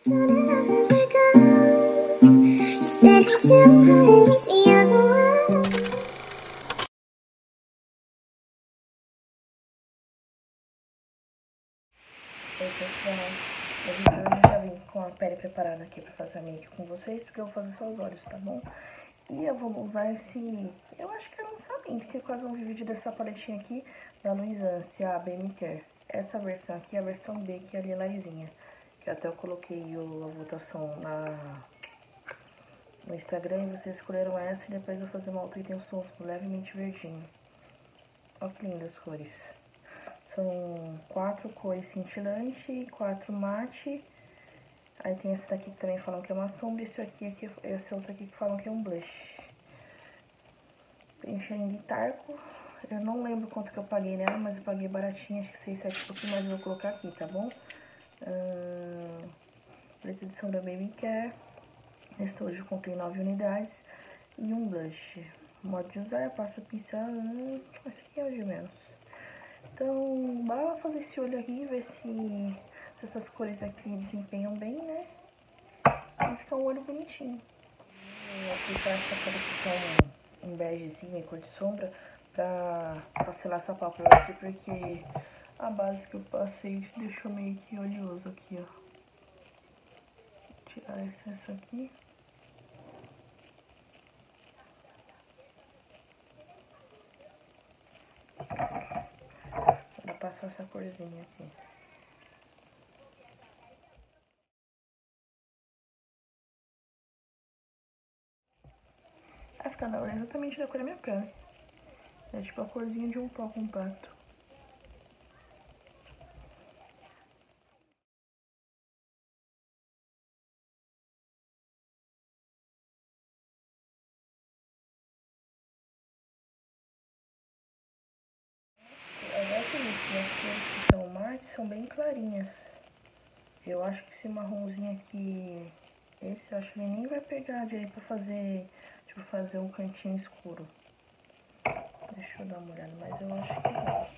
Oi pessoal, no vídeo de hoje eu já vim com a pele preparada aqui pra fazer a make com vocês, porque eu vou fazer só os olhos, tá bom? E eu vou usar esse, eu acho que é lançamento, que quase não vi vídeo dessa paletinha aqui da Luisance, a BM Care. Essa versão aqui é a versão B, que é a lilazinha, que até eu coloquei a votação no Instagram e vocês escolheram essa e depois eu vou fazer uma outra que tem os tons levemente verdinho. Olha que lindas as cores. São 4 cores cintilante, 4 mate. Aí tem esse daqui que também falam que é uma sombra, esse outro aqui que falam que é um blush. Preenchendo de talco. Eu não lembro quanto que eu paguei nela, mas eu paguei baratinho, acho que 6, 7 pouquinho, mas eu vou colocar aqui, tá bom? Paleta de sombra Baby Care. Estojo contém 9 unidades. E um blush. Modo de usar, passo o pincel. Esse aqui é o de menos. Então, bora lá fazer esse olho aqui, ver se essas cores aqui desempenham bem, né? E ficar um olho bonitinho. Vou aplicar essa cor aqui, que é um begezinho em cor de sombra, pra selar essa pálpebra aqui, porque a base que eu passei deixou meio que oleoso aqui, ó. Vou tirar esse excesso aqui. Vou passar essa corzinha aqui. Vai ficar exatamente da cor da minha pele. É tipo a corzinha de um pó compacto. Agora que as cores que são mates são bem clarinhas. Eu acho que esse marronzinho aqui, esse eu acho que ele nem vai pegar direito pra fazer, tipo, fazer um cantinho escuro. Deixa eu dar uma olhada, mas eu acho que vai.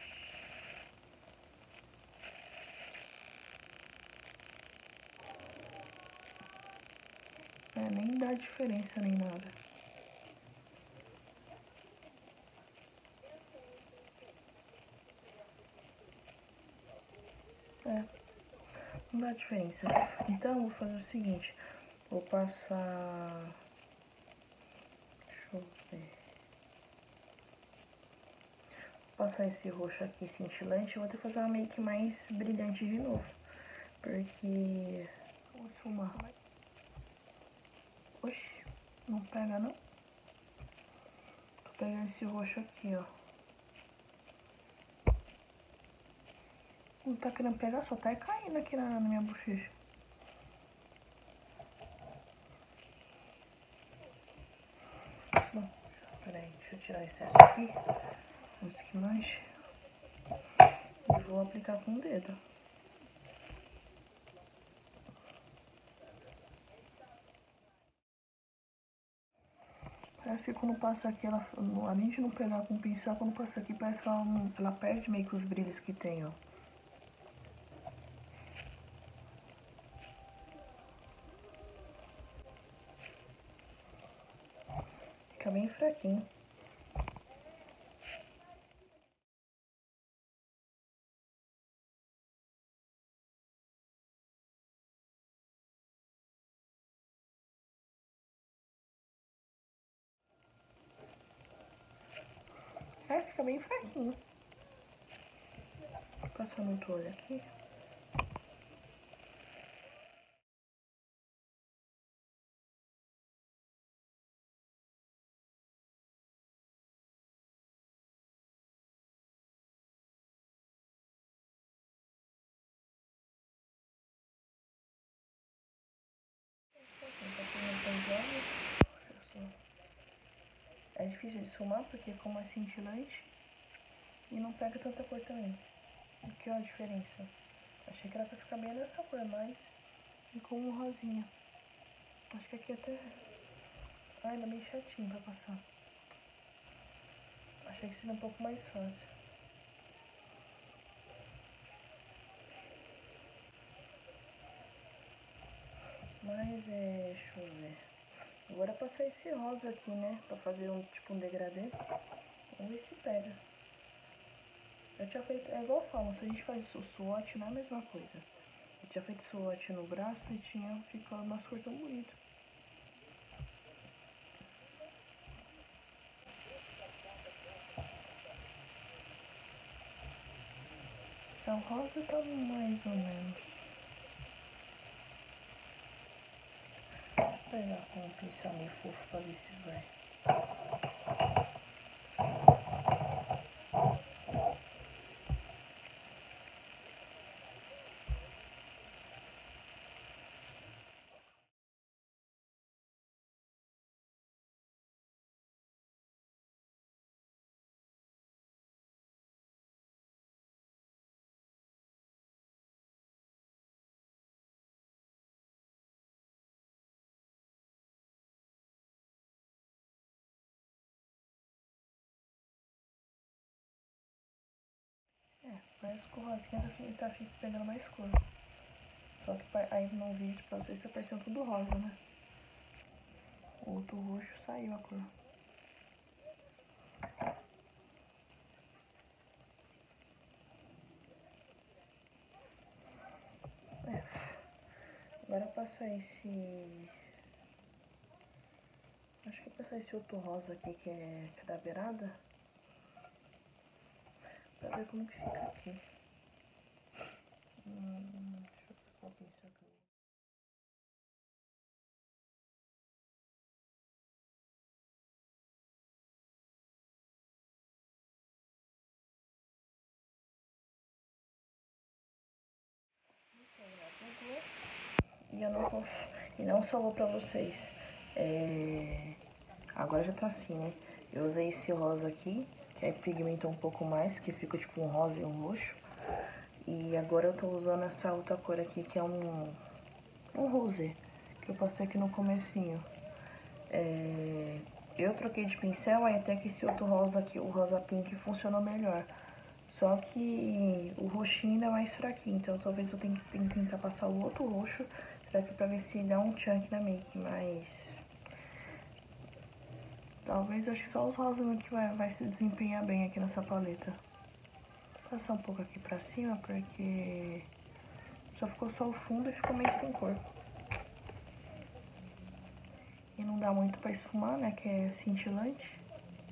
É, nem dá diferença nem nada. É, não dá diferença. Então, vou fazer o seguinte, vou passar... Deixa eu ver... Vou passar esse roxo aqui cintilante, eu vou ter que fazer uma make mais brilhante de novo. Porque... Vou esfumar. Oxi, não pega não? Tô pegando esse roxo aqui, ó. Não tá querendo pegar, só tá caindo aqui na minha bochecha. Bom, peraí, deixa eu tirar esse excesso aqui, antes que manche. E vou aplicar com o dedo. Parece que quando passa aqui, além de não pegar com o pincel, quando passa aqui, parece que ela perde meio que os brilhos que tem, ó. Fica bem fraquinho. É, fica bem fraquinho. Vou passar no outro olho aqui. Assim, passei nos dois olhos. Assim. É difícil de esfumar, porque como é cintilante, e não pega tanta cor também. Aqui, ó, a diferença. Achei que era pra ficar bem nessa cor, mas ficou um rosinha. Acho que aqui até... Ah, ainda meio chatinho pra passar. Achei que seria um pouco mais fácil. Mas deixa eu ver. Agora passar esse rosa aqui, né? Pra fazer tipo um degradê. Vamos ver se pega. Eu tinha feito, é igual eu falo, se a gente faz o swatch não é a mesma coisa. Eu tinha feito swatch no braço e tinha ficado umas cores tão bonitas. A rosa tá mais ou menos. Vou pegar com um pincel meio fofo pra ver se vai. Parece que o rosinha tá pegando mais cor. Só que aí no vídeo pra vocês tá parecendo tudo rosa, né? O outro roxo saiu a cor. Agora passar esse... Acho que passar esse outro rosa aqui que é da beirada. Pra ver como que fica aqui. Deixa eu pegar o pincel aqui. Isso aí, já pegou. E não salvou pra vocês. Agora já tá assim, né? Eu usei esse rosa aqui, que aí pigmenta um pouco mais, que fica tipo um rosa e um roxo. E agora eu tô usando essa outra cor aqui, que é um rosé, que eu passei aqui no comecinho. Eu troquei de pincel, aí até que esse outro rosa aqui, o rosa pink, funcionou melhor. Só que o roxinho ainda é mais fraquinho, então talvez eu tenha que tentar passar o outro roxo, será que pra ver se dá um chunk na make, mas... Talvez eu acho que só os rosas que vai se desempenhar bem aqui nessa paleta. Vou passar um pouco aqui pra cima, porque só ficou só o fundo e ficou meio sem cor. E não dá muito pra esfumar, né, que é cintilante.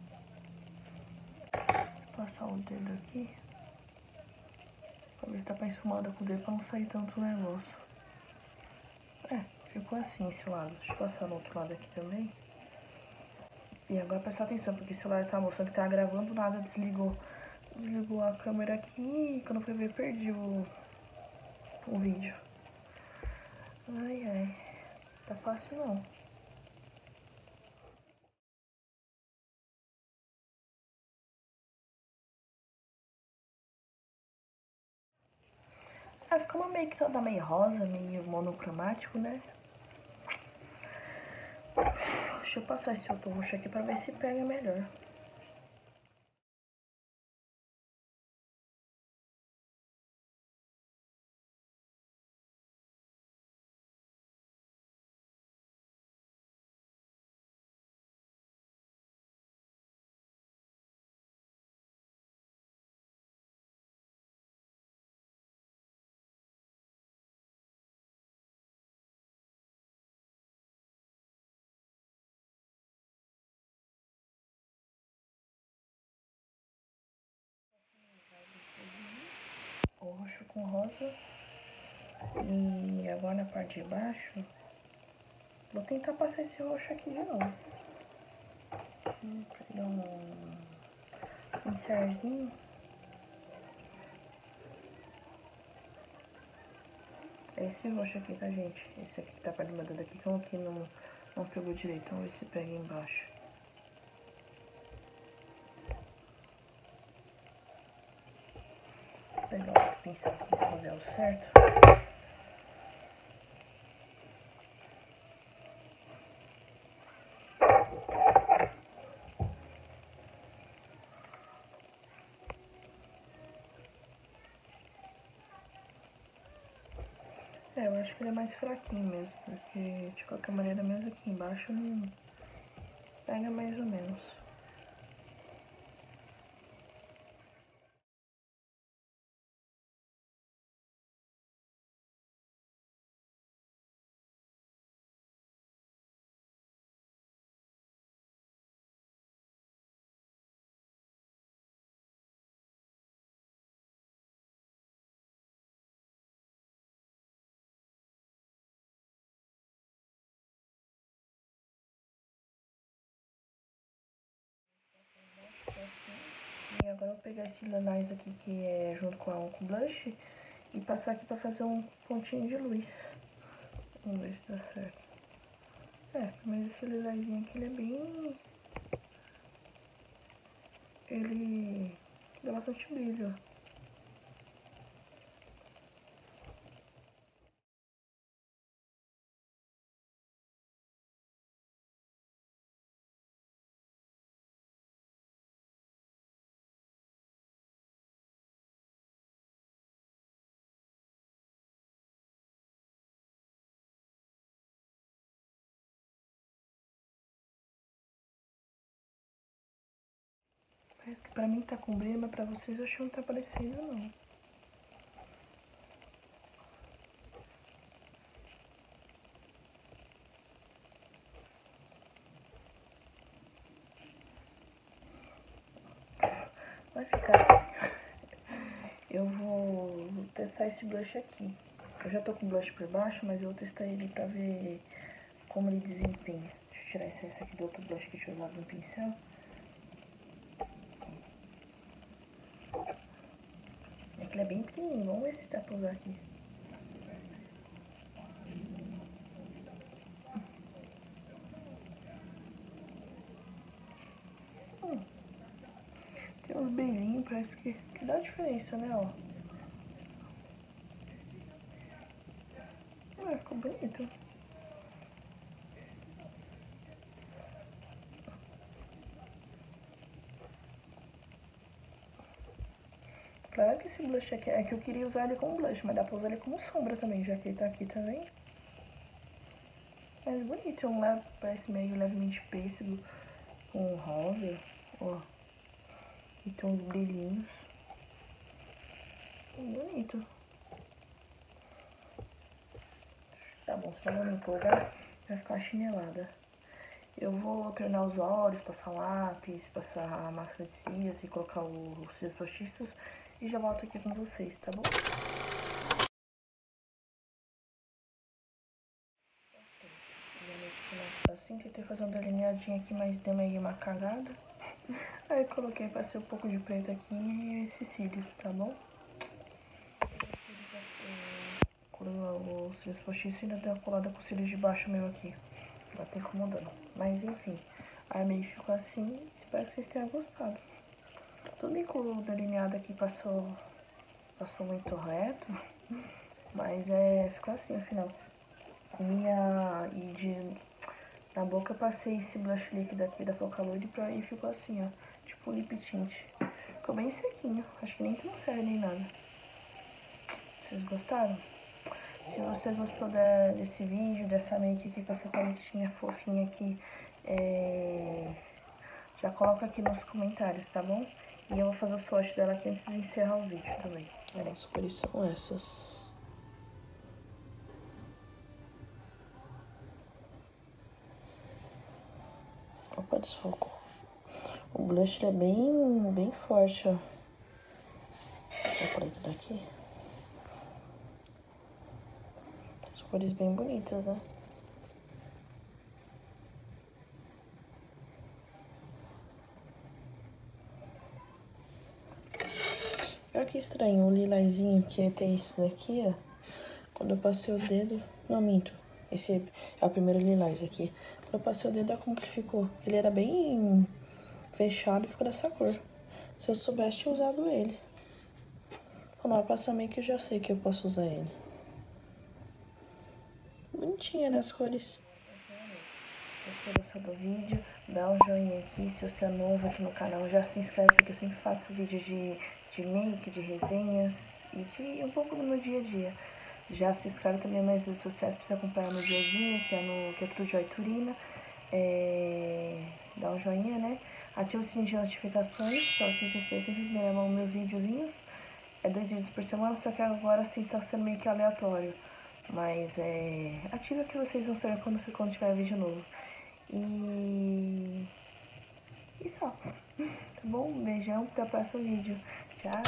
Vou passar o dedo aqui. Pra ver se dá pra esfumar com o dedo pra não sair tanto negócio. Ficou assim esse lado. Deixa eu passar no outro lado aqui também. E agora prestar atenção, porque esse celular tá mostrando que tá gravando nada, desligou a câmera aqui e quando eu fui ver perdi o vídeo. Ai, ai, tá fácil não. Fica uma make toda meio rosa, meio monocromático, né? Deixa eu passar esse outro roxo aqui pra ver se pega melhor. Roxo com rosa. E agora na parte de baixo, vou tentar passar esse roxo aqui de novo. Pegar um pincelzinho. É esse roxo aqui, tá, gente? Esse aqui que tá perto do meu dedo aqui, que aqui não pegou direito. Vamos ver se pega embaixo. Vou pegar outro pincel aqui, se não der o certo. Eu acho que ele é mais fraquinho mesmo, porque de qualquer maneira mesmo aqui embaixo não pega mais ou menos. Assim. E agora eu vou pegar esse lilás aqui que é junto com o blush e passar aqui pra fazer um pontinho de luz. Vamos ver se dá certo. Mas esse lilazinho aqui, ele é bem... Ele dá bastante brilho. Parece que pra mim tá com brilho, mas pra vocês eu acho que não tá aparecendo não. Vai ficar assim. Eu vou testar esse blush aqui. Eu já tô com o blush por baixo, mas eu vou testar ele pra ver como ele desempenha. Deixa eu tirar esse excesso aqui do outro blush que eu tinha usado no pincel. É que ele é bem pequenininho, vamos ver se dá pra usar aqui. Tem uns brilhinhos, parece que dá diferença, né, ó. Ficou bonito. Claro que esse blush aqui é que eu queria usar ele como blush, mas dá pra usar ele como sombra também, já que ele tá aqui também. Mas bonito, é um leve, parece meio levemente pêssego com rosa, ó. E tem uns brilhinhos. Bonito. Tá bom, senão eu vou me empolgar, vai ficar chinelada. Eu vou treinar os olhos, passar lápis, passar a máscara de cílios e colocar os cílios postiços e já volto aqui com vocês, tá bom? Assim, tentei fazer uma delineadinha aqui, mas deu meio uma cagada. Aí coloquei, passei um pouco de preto aqui e esses cílios, tá bom? Os cílios postiços ainda deu uma colada com os cílios de baixo meu aqui. Ela tá incomodando. Mas enfim, a meio ficou assim. Espero que vocês tenham gostado. Tudo bem que o delineado aqui passou muito reto, mas ficou assim no final. Na boca eu passei esse blush líquido aqui da Focaloid e ficou assim, ó. Tipo lip tint. Ficou bem sequinho. Acho que nem transfere nem nada. Vocês gostaram? Se você gostou desse vídeo, dessa make aqui com essa paletinha fofinha aqui, já coloca aqui nos comentários, tá bom? E eu vou fazer o swatch dela aqui antes de encerrar o vídeo também. As cores são essas. Opa, desfocou. O blush é bem forte, ó. Vou por isso daqui. As cores bem bonitas, né? Olha que estranho, o lilazinho que tem esse daqui, ó. Quando eu passei o dedo... Não, minto. Esse é o primeiro lilás aqui. Quando eu passei o dedo, olha como que ficou. Ele era bem fechado e ficou dessa cor. Se eu soubesse, tinha usado ele. Vamos lá, passa meio que eu já sei que eu posso usar ele. Bonitinha, né, as cores. Se você gostou do vídeo, dá um joinha aqui. Se você é novo aqui no canal, já se inscreve, porque eu sempre faço vídeo de make, de resenhas e de um pouco do meu dia a dia. Já se inscreve também nas redes sociais para você acompanhar no diazinho, que é tudo Joy Turina. Dá um joinha, né? Ativa o sininho de notificações para vocês receberem sempre em primeira mão meus videozinhos. 2 vídeos por semana, só que agora sim tá sendo meio que aleatório. Mas ativa que vocês vão saber quando tiver vídeo novo. E só. Tá bom? Um beijão, até o próximo vídeo. Tchau!